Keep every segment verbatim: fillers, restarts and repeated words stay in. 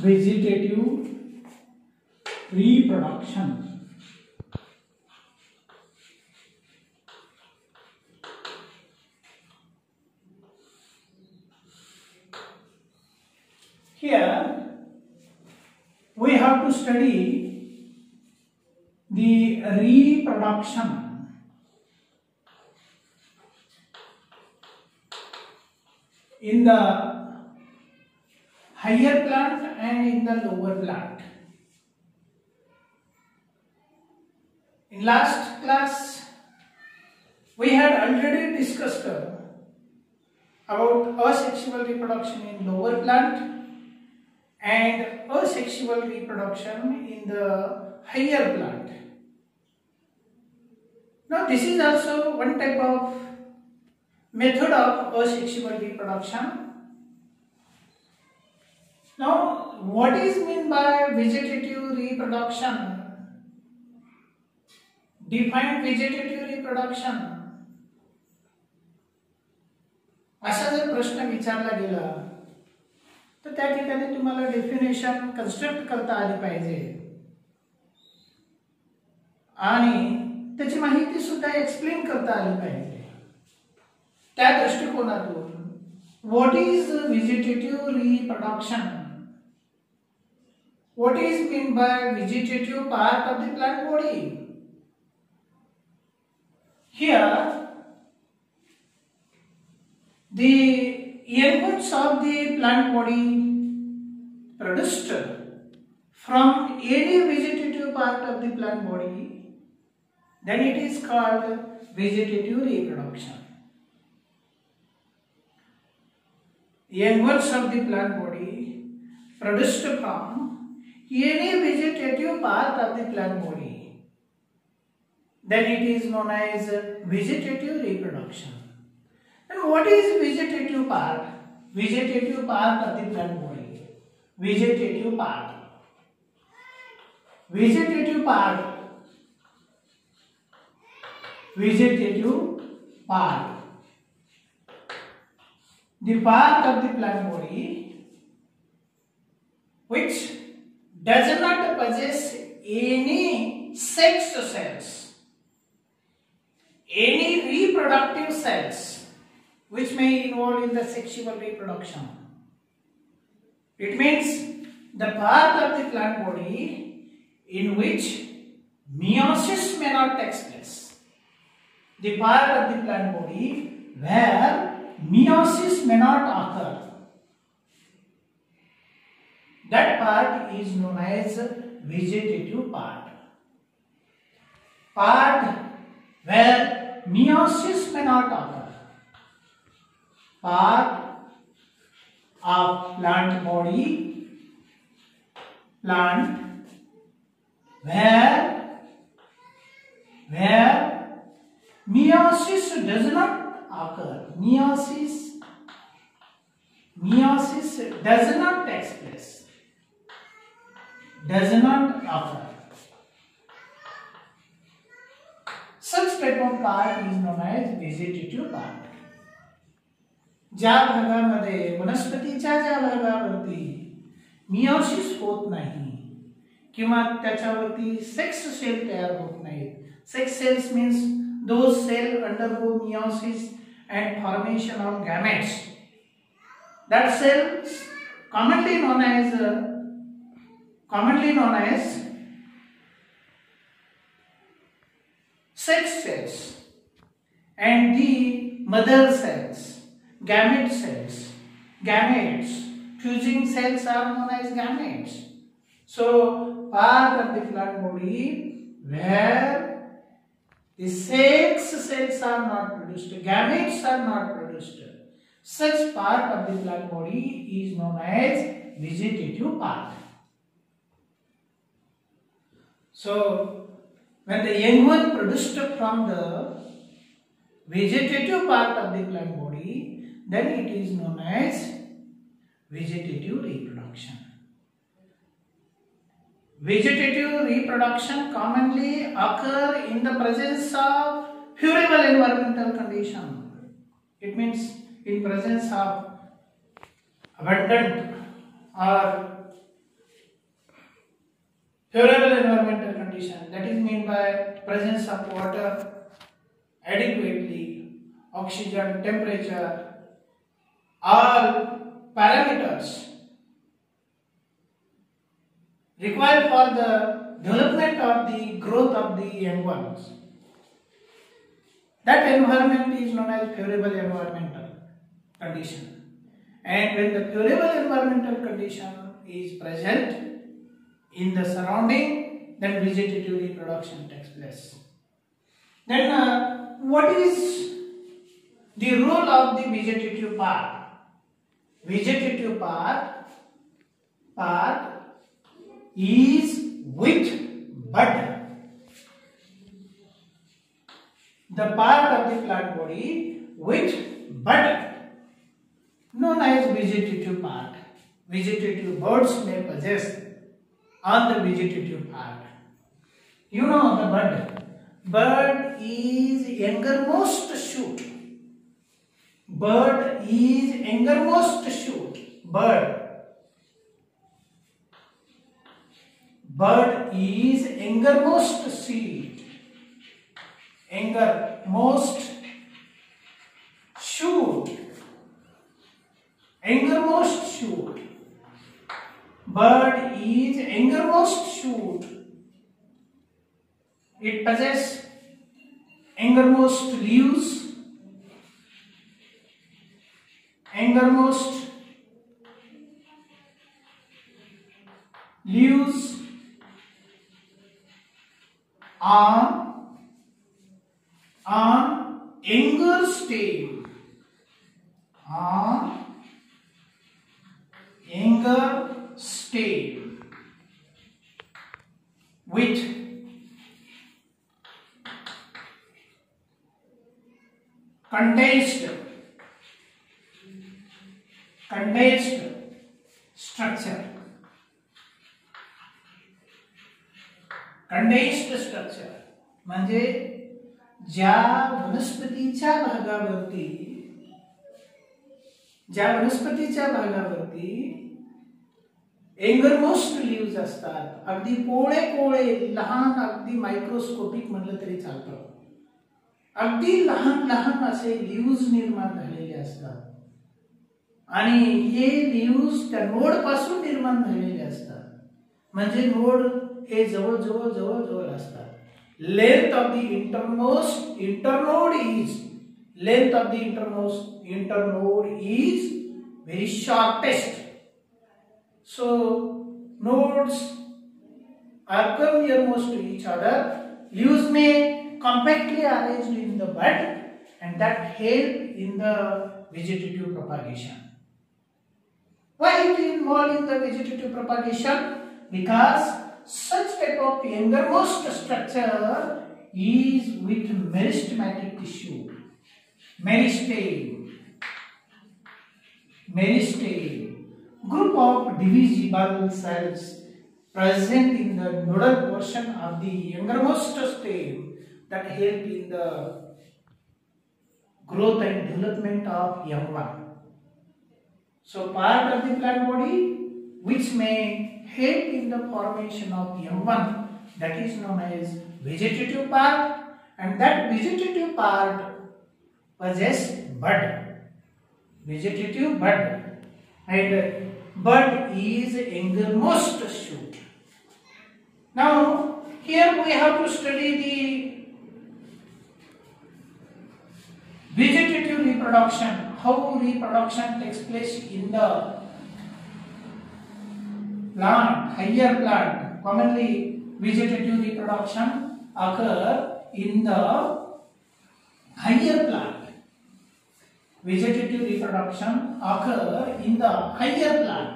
vegetative reproduction. Here we have to study the reproduction in the higher plant and in the lower plant. In last class we had already discussed about asexual reproduction in lower plant and asexual reproduction in the higher plant. Now this is also one type of method of asexual reproduction. Now what is meant by vegetative reproduction? Define vegetative reproduction. असा जर प्रश्न विचारला गेला तर त्या ठिकाणी तुम्हाला definition construct करता आली पाहिजे आणि त्याची माहिती सुद्धा एक्सप्लेन करता आली पाहिजे. त्या दृष्टिकोनातून what is vegetative reproduction, what is mean by vegetative part of the plant body. Here the young roots of the plant body produced from any vegetative part of the plant body, then it is called vegetative reproduction. Young roots of the plant body produced from any vegetative part of the plant body, then it is known as vegetative reproduction. And what is vegetative part? Vegetative part of the plant body. Vegetative part. Vegetative part. Vegetative part. The part of the plant body which does not possess any sex cells, any reproductive cells which may involve in the sexual reproduction. It means the part of the plant body in which meiosis may not take place. The part of the plant body where meiosis may not occur. That part is known as vegetative part. Part where meiosis may not occur. Part of plant body, plant where where meiosis does not occur. Meiosis meiosis does not take place. Does not occur. Such type of part is known as vegetative part. ज्या भागामध्ये वनस्पतीच्या ज्या भागावरती meiosis होत नाही किंवा त्याच्यावरती sex cell तयार होत नाहीत. Sex cells means those cell undergo meiosis and formation of gametes. That cells commonly known as uh, commonly known as sex cells, and the mother cells, gamete cells, gametes, fusing cells are known as gametes. So part of the plant body where the sex cells are not produced, gametes are not produced, such part of the plant body is known as vegetative part. So when the young one produced from the vegetative part of the plant body, then it is known as vegetative reproduction. Vegetative reproduction commonly occur in the presence of favorable environmental condition. It means in presence of abundant or Favorable environmental condition, that is meant by presence of water adequately, oxygen, temperature, all parameters required for the development of the growth of the young ones. That environment is known as favorable environmental condition. And when the favorable environmental condition is present in the surrounding, then vegetative reproduction takes place. Then uh, what is the role of the vegetative part? Vegetative part, part is with bud. The part of the plant body with bud, known as vegetative part. Vegetative buds may possess on the vegetative part. You know the bud. Bud is youngermost shoot. Bud is youngermost shoot. Bud. Bud is youngermost seed. Youngermost shoot. Youngermost shoot. Bud is youngermost shoot. It possesses youngermost leaves, youngermost leaves on on younger stem, on younger stem with condensed condensed structure. Condensed structure म्हणजे ज्या वनस्पतीच्या भागावरती ज्या वनस्पतीच्या भागावरती एंगरमोस्ट leaves असतात, अगदी कोळे कोळे लहान, अगदी microscopic म्हणलं तरी चालतं, अगदी लहान लहान असे लीव्स निर्माण झालेले असतात आणि हे लीव्स त्या नोड पासून निर्माण झालेले असतात. म्हणजे नोड हे जवळ जवळ जवळ जवळ असतात. Length of the intermost internode is length of the intermost internode is very shortest. So nodes are come nearmost to each other. Leaves may compactly arranged in the bud and that help in the vegetative propagation. Why it is involved in the vegetative propagation? Because such type of younger-most structure is with meristematic tissue. Meristeme. Meristeme. Group of divisible cells present in the nodal portion of the younger-most stem that help in the growth and development of young one. So part of the plant body which may help in the formation of young one, that is known as vegetative part, and that vegetative part possess bud. Vegetative bud, and bud is younger-most shoot. Now here we have to study the vegetative reproduction, how reproduction takes place in the plant, higher plant. Commonly vegetative reproduction occur in the higher plant. Vegetative reproduction occur in the higher plant.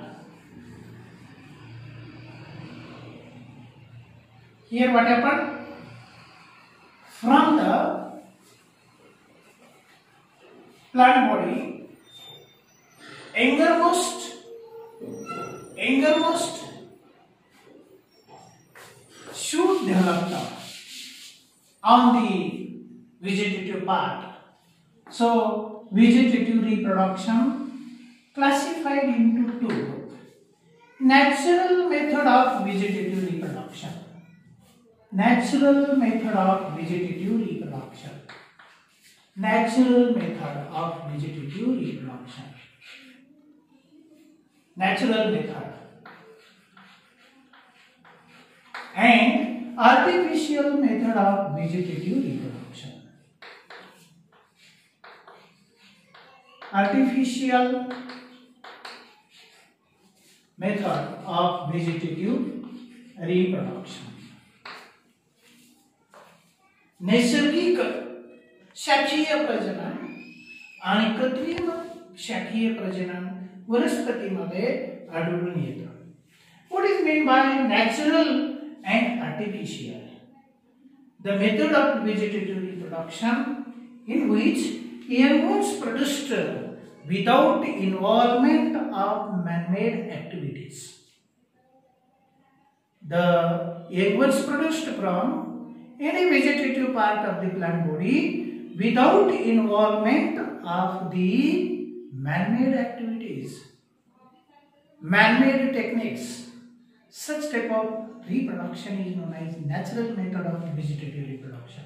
Here what happened? From the plant body, younger-most younger-most should develop on the vegetative part. So vegetative reproduction classified into two. Natural method of vegetative reproduction. reproduction. Natural method of vegetative reproduction. Natural method of vegetative reproduction. Natural method. And artificial method of vegetative reproduction. Artificial method of vegetative reproduction. नैसर्गिक शाखीय प्रजनन आणि कृत्रिम शाखीय प्रजनन वनस्पतीमध्ये आढळून येतं. What is meant by natural and artificial? The method of vegetative reproduction in which young ones produced without involvement of man-made activities. The young ones produced from any vegetative part of the plant body without involvement of the man-made activities, man-made techniques. Such type of reproduction is known as natural method of vegetative reproduction.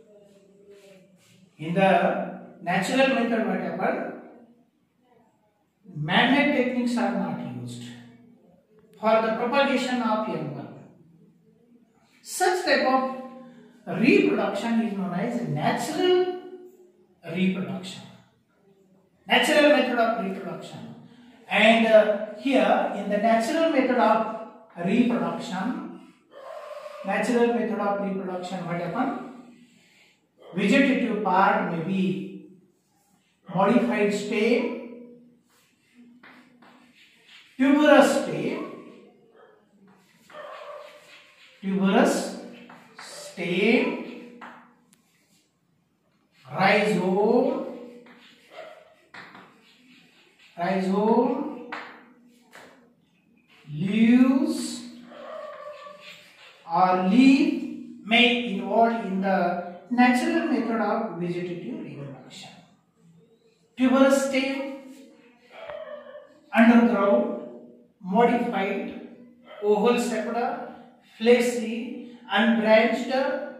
In the natural method, what happened? Man-made techniques are not used for the propagation of young one. Such type of reproduction is known as natural reproduction. Natural method of reproduction. And uh, here in the natural method of reproduction, natural method of reproduction, what happened? Vegetative part may be modified stem, tuberous stem, tuberous stem, rhizome, rhizome, leaves or leaf may involve in the natural method of vegetative reproduction. Tuberous stem, underground, modified, oval septa, fleshy, unbranched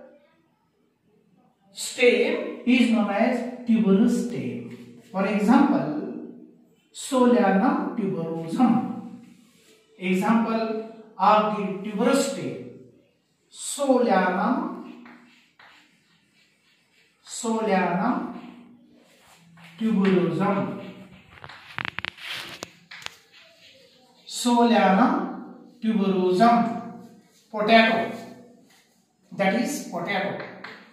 stem is known as tuberous stem. For example, Solanum tuberosum. Example of the tuberous stem, Solanum, Solanum tuberosum. Solanum tuberosum. Potato, that is potato.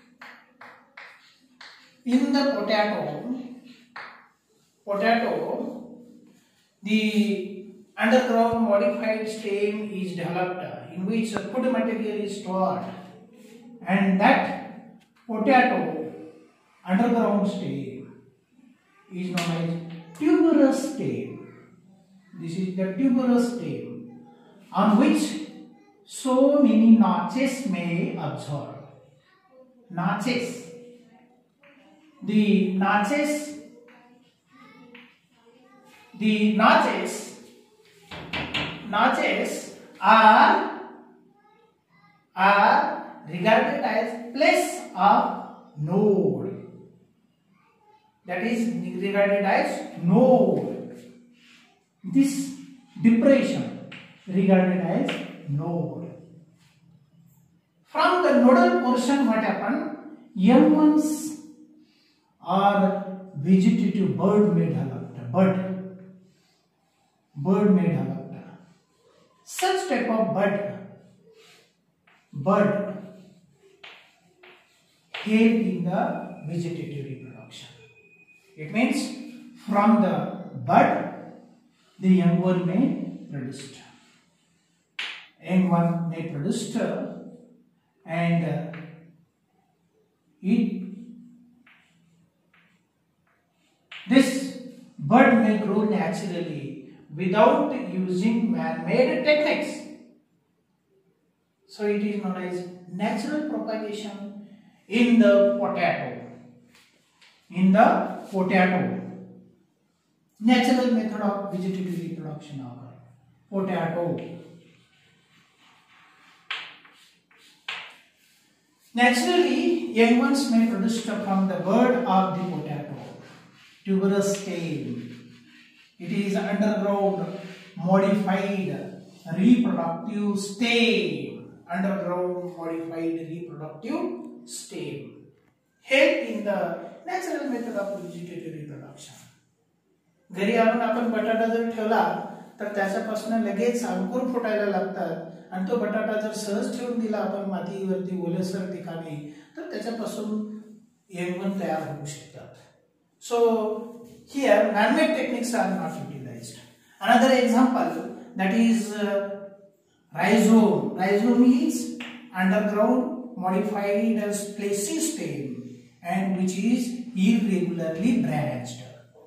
In the potato, potato, the underground modified stem is developed in which food material is stored, and that potato underground stem is known as tuberous stem. This is the tuberous stem on which so many notches may absorb. Notches. The notches, the notches, notches are, are regarded as place of node. That is regarded as node. This depression regarded as node. From the nodal portion, what happened? Young ones or vegetative bird may develop. Bird, bird may develop. Such type of bird, bird help in the vegetative reproduction. It means from the bud, the young one may produce. Young one may produce, and uh, it this bud may grow naturally without using man-made techniques. So it is known as natural propagation in the potato. In the potato, natural method of vegetative reproduction occur. Potato. Naturally, young ones may produce from the bud of the potato, tuberous stem. It is underground modified reproductive stem. Underground modified reproductive stem. Help in the natural method of vegetative reproduction. घरी आणून आपण बटाटा जर ठेवला तर त्याच्यापासून लगेच अंकुर फुटायला लागतात आणि तो बटाटा जर सहज ठेवून दिला आपण मातीवरती ओलसर ठिकाणी तर त्याच्यापासून येंगण तयार होऊ शकतात. So here man-made techniques are not utilized. Another example, that is uh, rhizome. Rhizome is underground modified as fleshy stem and which is irregularly branched.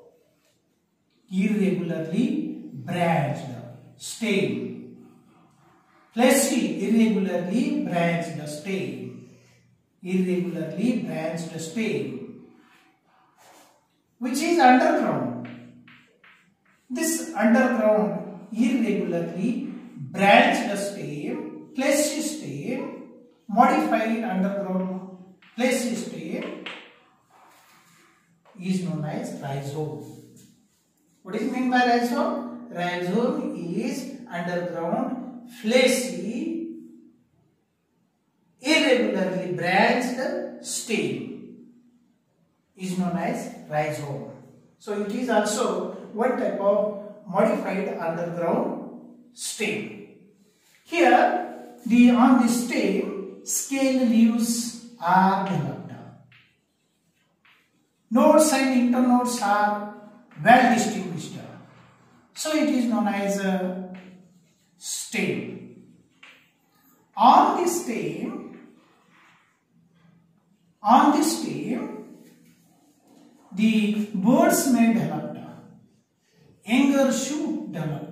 Irregularly branched stem. Fleshy, irregularly branched stem. Irregularly branched stem, which is underground. This underground irregularly branched stem, fleshy stem, modified underground fleshy stem is known as rhizome. What is meant by rhizome? Rhizome is underground fleshy, irregularly branched stem is known as rhizome. So it is also one type of modified underground stem. Here, the on the stem, scale leaves are developed. Nodes and internodes are well distinguished. So it is known as a stem. On the stem, on the stem, the buds may develop. Younger shoot developed.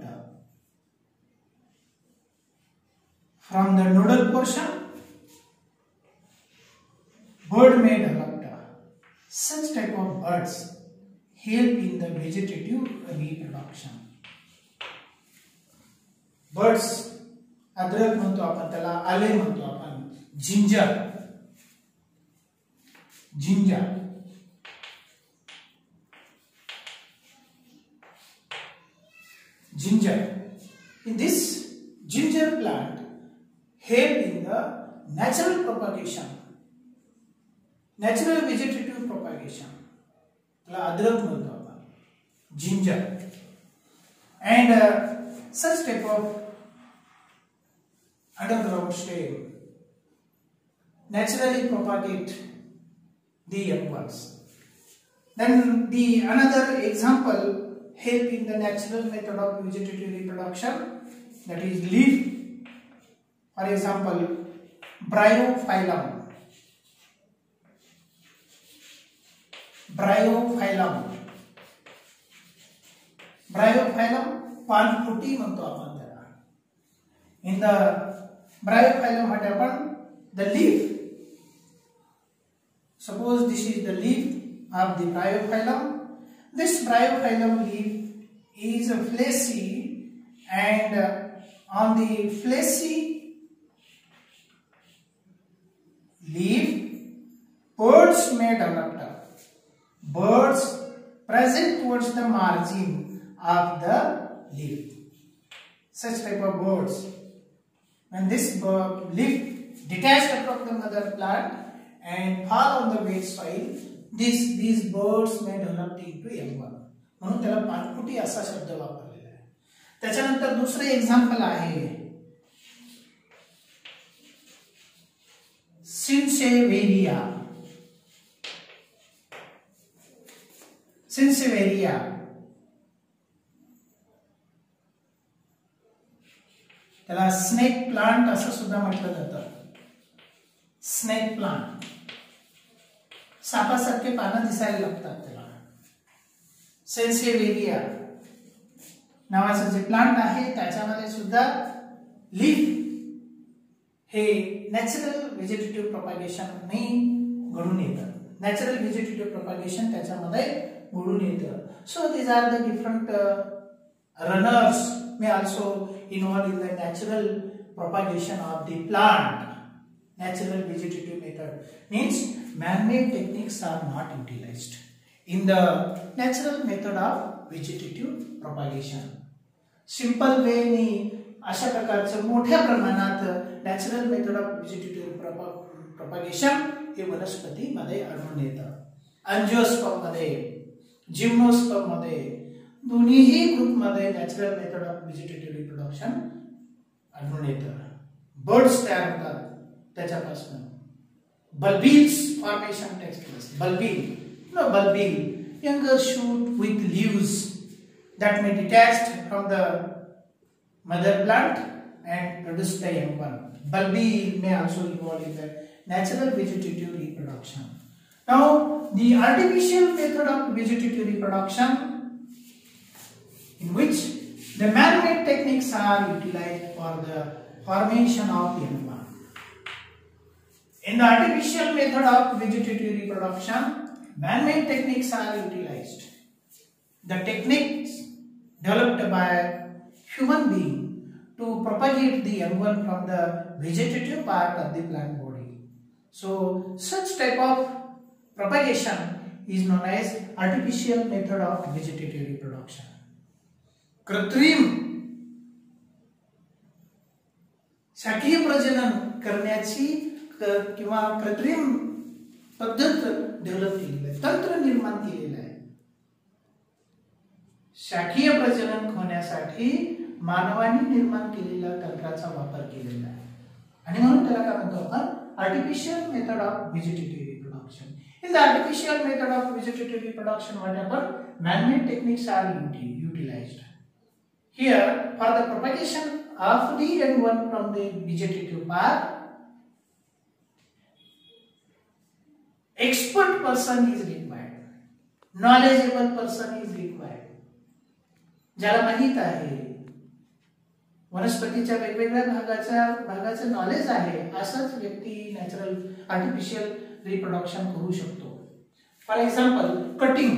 From the nodal portion, bud may develop. Such type of buds help in the vegetative reproduction. Buds, अद्रक म्हणतो आपण त्याला, आले म्हणतो आपण, ginger, ginger, ginger. In this ginger plant help in the natural propagation, natural vegetative propagation. अदरक म्हणतो आपण, ginger, and uh, such type of underground stem naturally propagate the young ones. Then the another example help in the natural method of vegetative reproduction, that is leaf. For example, bryophyllum. Bryophyllum. Bryophyllum पानफुटी म्हणतो आपण त्याला. In the bryophyllum, what happened? The leaf. Suppose this is the leaf of the bryophyllum. This bryophyllum leaf is fleshy, and uh, on the fleshy leaf, buds may develop. Buds present towards the margin of the leaf. Such type of buds. When this leaf detached from the mother plant and fall on the wet soil, This, these birds may develop into young one. म्हणून त्याला पानफुटी असा शब्द वापरलेला आहे. त्याच्यानंतर दुसरे example आहे सिन्सेवेरिया. सिन्सेवेरिया त्याला स्नेक प्लांट असं सुद्धा म्हटलं जातं. स्नेक प्लांट, सापासारखे पानं दिसायला लागतात त्याला. सेन्सेवेरिया नावाचं जे प्लांट आहे त्याच्यामध्ये सुद्धा लीफ हे नॅचरल व्हेजिटेटिव्ह प्रोपॅगेशन ने घडून येतं. नॅचरल व्हेजिटेटिव्ह प्रोपॅगेशन त्याच्यामध्ये घडून येतं. So these are the different runners may also involved in the natural propagation of the plant. natural vegetative method means man-made techniques are not utilized in the natural method of vegetative propagation. Simple way ni अशा प्रकारचं मोठ्या प्रमाणात natural method of vegetative propagation हे वनस्पती मध्ये आढळून येतं. Angiosperm मध्ये, जिम्नोस्पर्म मध्ये, दोन्हीही ग्रुप मध्ये natural method of vegetative reproduction आढळून येतं. बर्ड्स तयार होतात त्याच्यापासून. Bulbils formation takes place. Bulbil no bulbil younger shoot with leaves that may detached from the mother plant and produce the young one. Bulbi may also involve in the natural vegetative reproduction. Now, the artificial method of vegetative reproduction, in which the man-made techniques are utilized for the formation of young one. In the artificial method of vegetative reproduction, man-made techniques are utilized. The techniques developed by human being to propagate the young one from the vegetative part of the plant body. So, such type of propagation is known as artificial method of vegetative reproduction. कृत्रिम शाकीय प्रजनन करण्याची किंवा कृत्रिम पद्धत develop केलेली आहे, तंत्र निर्माण केलेलं आहे. शाकीय प्रजनन होण्यासाठी मानवाने निर्माण केलेल्या तंत्राचा वापर केलेला आहे आणि म्हणून त्याला काय म्हणतो आपण artificial method of vegetative reproduction. In the artificial method of vegetative reproduction whatever man-made techniques are utilized. Here for the propagation of the young one from the vegetative part, expert person is required, knowledgeable person is required. ज्याला माहित आहे वनस्पतीच्या वेगवेगळ्या भागाच्या भागाचं knowledge आहे असाच व्यक्ती natural artificial reproduction करू शकतो. For example cutting,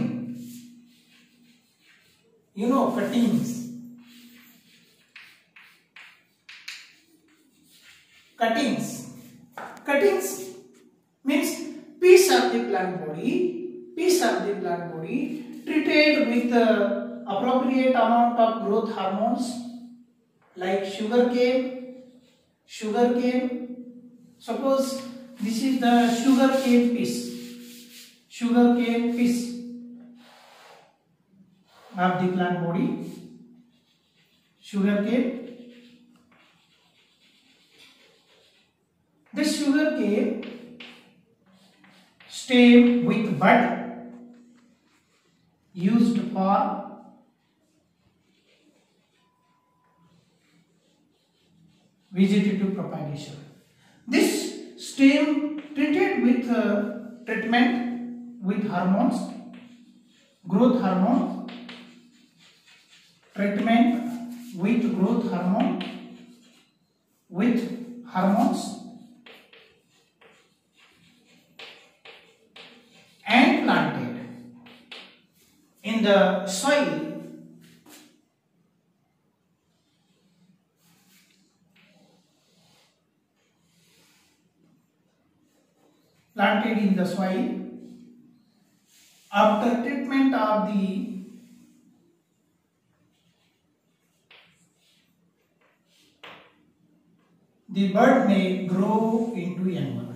you know cuttings cuttings cuttings means piece of the plant body piece of the plant body treated with uh, appropriate amount of growth hormones like sugarcane sugarcane suppose this is the sugarcane piece sugarcane piece of the plant body sugarcane. The sugarcane stem with bud used for vegetative propagation. This stem treated with uh, treatment with hormones, growth hormone, treatment with growth hormone, with hormones. And planted in the soil planted in the soil after treatment of the the bud may grow into young one.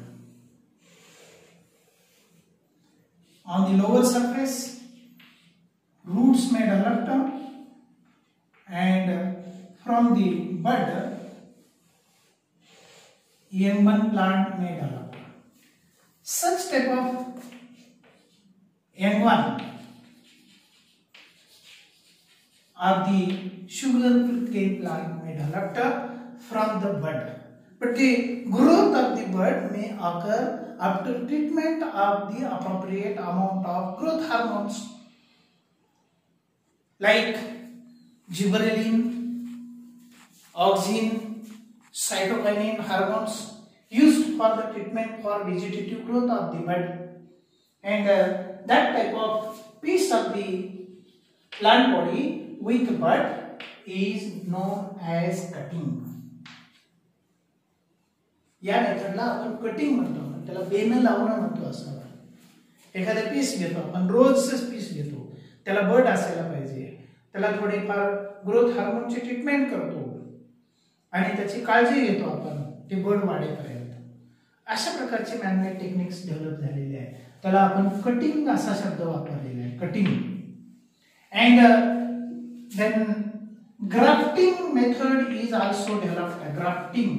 On the lower surface, roots may develop and from the bud, young one plant may develop. Such type of young one of the sugarcane plant may develop from the bud. But the growth of the bud may occur after treatment of the appropriate amount of growth hormones like gibberellin, auxin, cytokinin hormones used for the treatment for vegetative growth of the bud. And uh, that type of piece of the plant body with bud is known as cutting. या मेथडला आपण cutting म्हणतो, त्याला Ben लावणं म्हणतो. असं एखादा piece घेतो आपण, रोजच पीस घेतो, त्याला बड असायला पाहिजे, त्याला थोडेफार ग्रोथ हार्मोनची ट्रीटमेंट करतो आणि त्याची काळजी घेतो आपण ते बड वाढेपर्यंत. अशा प्रकारचे मॅनमेड टेक्निक्स डेव्हलप झालेले आहेत. त्याला आपण कटिंग असा शब्द वापरलेला आहे, cutting. And then grafting method is also developed. Grafting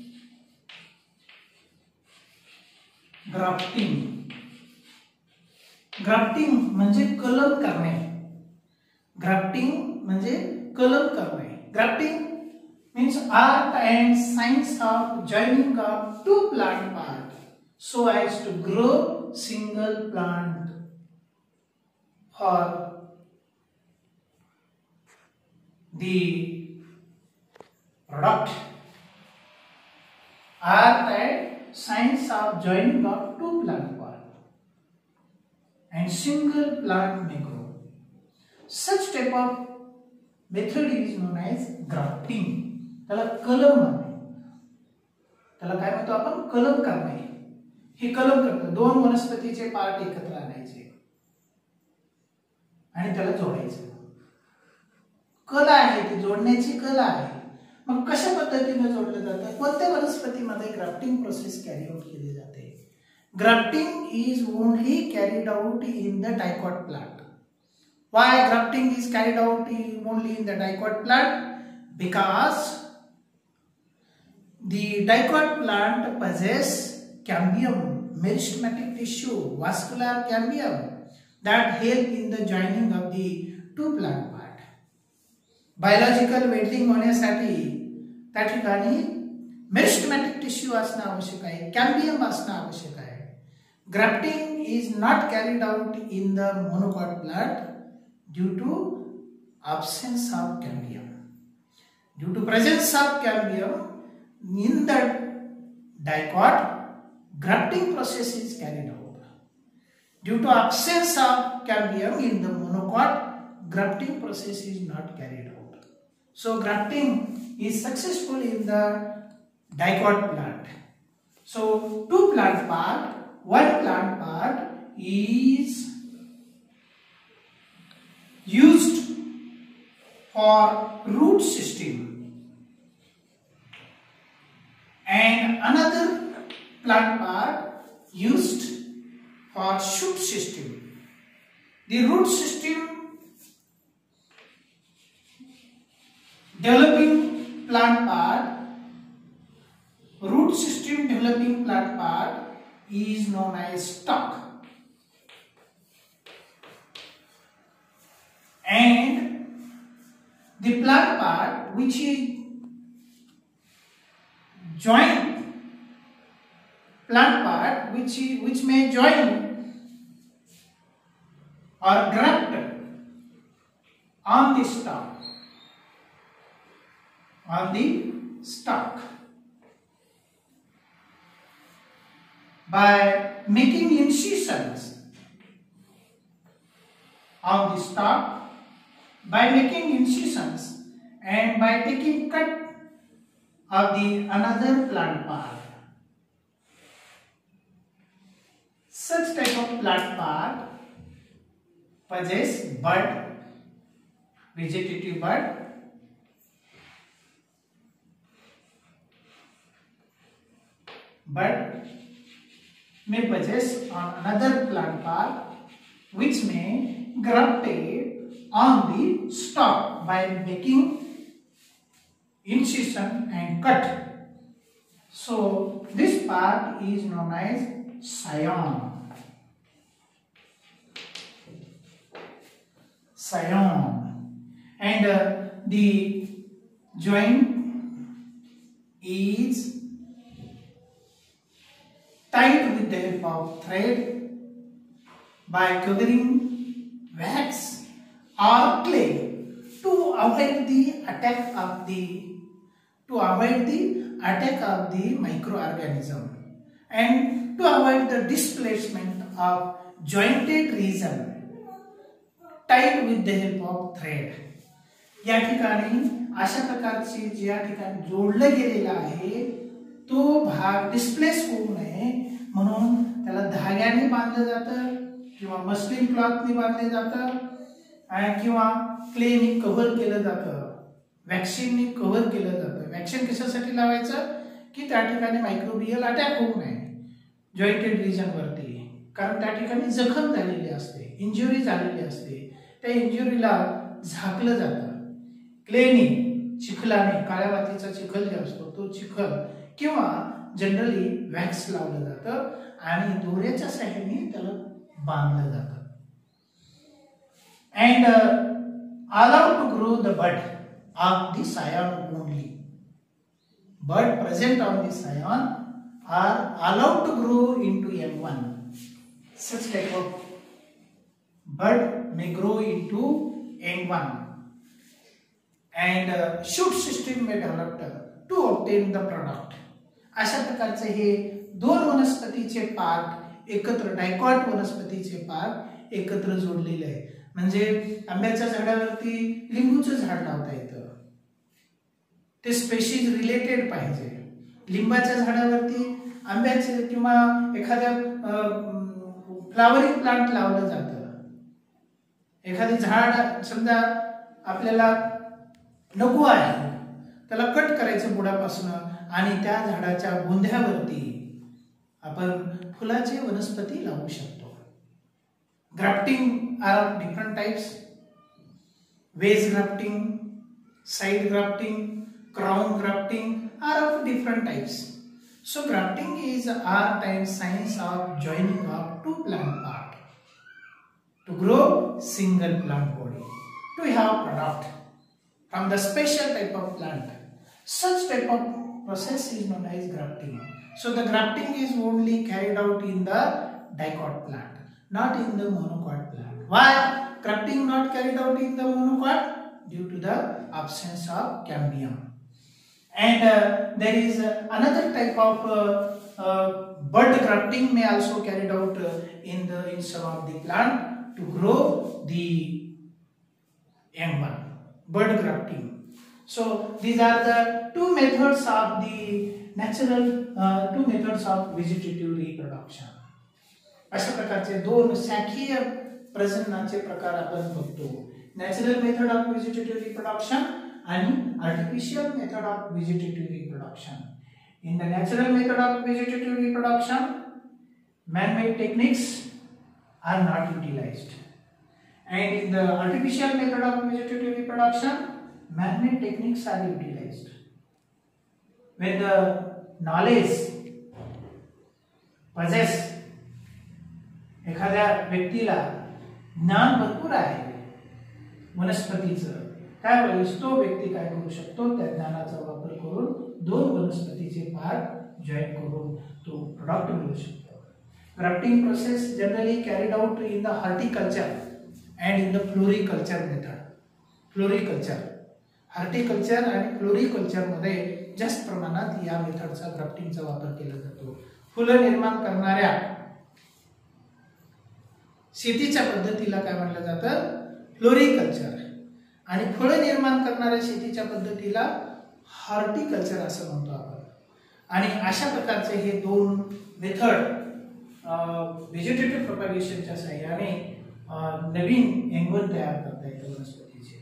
grafting grafting म्हणजे कलम करणे. ग्राफ्टिंग म्हणजे कलम करणे. Grafting means art and science of joining of two plant parts so as to grow single plant for the product. Art and science of joining of two plant parts and single plant may grow. Such type of method is known as grafting. त्याला कलम म्हणणे, त्याला काय म्हणतो आपण, कलम करणे. हे कलम करतो, दोन वनस्पतीचे पार्ट एकत्र आणायचे आणि त्याला जोडायचं. कला आहे ती, जोडण्याची कला आहे. मग कशा पद्धतीने जोडलं जातं, कोणत्या वनस्पतीमध्ये ग्राफ्टिंग प्रोसेस कॅरी आउट केली जाते. Grafting is only carried out in the dicot plant. Why grafting is carried out only in the dicot plant? Because the dicot plant possess cambium, meristematic tissue, vascular cambium that help in the joining of the two plant part. Biological welding होण्यासाठी त्या ठिकाणी meristematic tissue असणं आवश्यक आहे, cambium असणं आवश्यक आहे. Grafting is not carried out in the monocot plant due to absence of cambium. Due to presence of cambium in the dicot, grafting process is carried out. Due to absence of cambium in the monocot, grafting process is not carried out. So grafting is successful in the dicot plant. So two plant part, one plant part is used for root system and another plant part used for shoot system. The root system developing plant part, root system developing plant part is known as stalk, and the plant part which is join plant part which is, which may join or graft on the stalk, on the stalk by making incisions on the stalk, by making incisions and by taking cut of the another plant part. Such type of plant part possess bud, vegetative bud, bud may possess on another plant part which may grafted on the stalk by making incision and cut. So this part is known as scion. Scion, and uh, the joint is tied with the help of thread by covering wax or clay to avoid the attack of the to avoid the attack of the microorganism and to avoid the displacement of jointed region tied with the help of thread. या ठिकाणी अशा प्रकारचे ज्या ठिकाणी जोडलं गेलेलं आहे तो भाग डिस्प्लेस होऊ नये म्हणून त्याला धाग्याने बांधलं जातं किंवा मस्लिन क्लॉथने बांधले जातं किंवा क्लेने कव्हर केलं जातं, वॅक्सिनने कव्हर केलं जातं. वॅक्सिन कशासाठी लावायचं की त्या ठिकाणी मायक्रोबियल अटॅक होऊ नये जॉईंटेड रिजन वरती, कारण त्या ठिकाणी जखम झालेली असते, इंजुरी झालेली असते. त्या इंजुरीला झाकलं जातं क्लेने, चिखलाने, काळ्या मातीचा चिखल जे असतो तो चिखल किंवा जनरली वॅक्स लावलं जातं आणि दोऱ्याच्या सहाय्याने त्याला बांधलं जातं. And allowed to grow the bud of the scion only. Bud present on the scion are allowed to grow into M one. Such type of bud may grow into M one. And uh, shoot system may develop to obtain the product. अशा प्रकारचे हे दोन वनस्पतीचे part एकत्र, dicot वनस्पतीचे part एकत्र जोडलेले आहे. म्हणजे आंब्याच्या झाडावरती लिंबूचं झाड लावता येतं, ते स्पेशीज रिलेटेड पाहिजे. लिंबाच्या झाडावरती आंब्याचे किंवा एखाद्या फ्लावरिंग प्लांट लावलं जातं. एखादी झाड समजा आपल्याला नको आहे, त्याला कट करायचं बुडापासून आणि त्या झाडाच्या बुंध्यावरती आपण फुलाचे वनस्पती लावू शकतो. Grafting are of different types. Vase grafting, side grafting, crown grafting are of different types. So grafting is art and science of joining of two plant part to grow single plant body to have product from the special type of plant. Such type of process is known as grafting. So the grafting is only carried out in the dicot plant, not in the monocot plant. Why grafting not carried out in the monocot? Due to the absence of cambium. And uh, there is uh, another type of uh, uh, bud grafting may also carried out uh, in the in some of the plant to grow the M one, bud grafting. So these are the two methods of the natural uh, two methods of vegetative reproduction. अशा प्रकारचे दोन शाखीय प्रजननाचे प्रकार आपण बघतो. Natural method of vegetative reproduction आणि artificial method of vegetative reproduction. In the natural method of vegetative reproduction man-made techniques are not utilized, and in the artificial method of vegetative reproduction man-made techniques are utilized. When the knowledge possess, एखाद्या व्यक्तीला ज्ञान भरपूर आहे वनस्पतीचं, त्यावेळेस तो व्यक्ती काय करू शकतो, त्या ज्ञानाचा वापर करून दोन वनस्पतीचे पार्ट जॉईन करून तो प्रोडक्ट मिळवू शकतो. Grafting process generally carried out in the horticulture and in the floriculture method. Floriculture, horticulture आणि फ्लोरिकल्चर मध्ये जास्त प्रमाणात या मेथडचा ग्राफ्टिंगचा वापर केला जातो. फुलं निर्माण करणाऱ्या शेतीच्या पद्धतीला काय म्हटलं जातं, फ्लोरिकल्चर, आणि फळं निर्माण करणाऱ्या शेतीच्या पद्धतीला हॉर्टिकल्चर असं म्हणतो आपण. आणि अशा प्रकारचे हे दोन मेथड व्हेजिटेटिव्ह प्रोपॅगेशनच्या सहाय्याने नवीन एंगल तयार करता येतं वनस्पतीचे.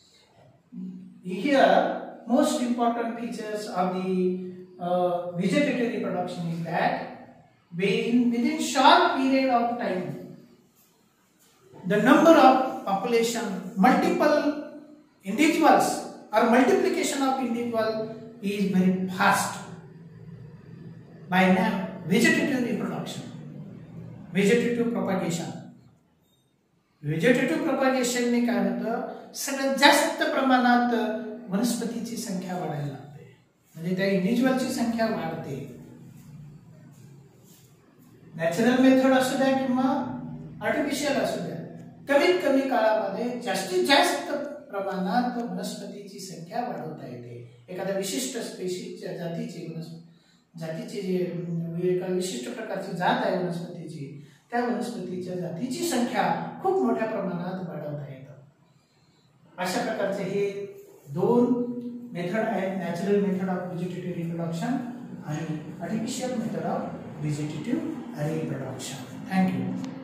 Here most important features of the vegetative reproduction is that within short period of time the number of population, multiple individuals or multiplication of individual is very fast by now vegetative reproduction, vegetative propagation. vegetative propagation ने काय होतं, सगळ्यात जास्त प्रमाणात वनस्पतीची संख्या वाढायला लागते, म्हणजे त्या इंडिव्हिज्युअलची संख्या वाढते. नॅचरल मेथड असू द्या किंवा आर्टिफिशियल असू द्या, कमीत कमी काळामध्ये जास्तीत जास्त प्रमाणात वनस्पतीची संख्या वाढवता येते. एखाद्या विशिष्ट स्पेशीच्या जातीची जातीची जे एका विशिष्ट प्रकारची जात आहे वनस्पतीची, त्या वनस्पतीच्या जातीची संख्या खूप मोठ्या प्रमाणात वाढवता येतात. अशा प्रकारचे हे दोन मेथड आहेत, natural method of vegetative reproduction आणि artificial method of vegetative reproduction. Thank you.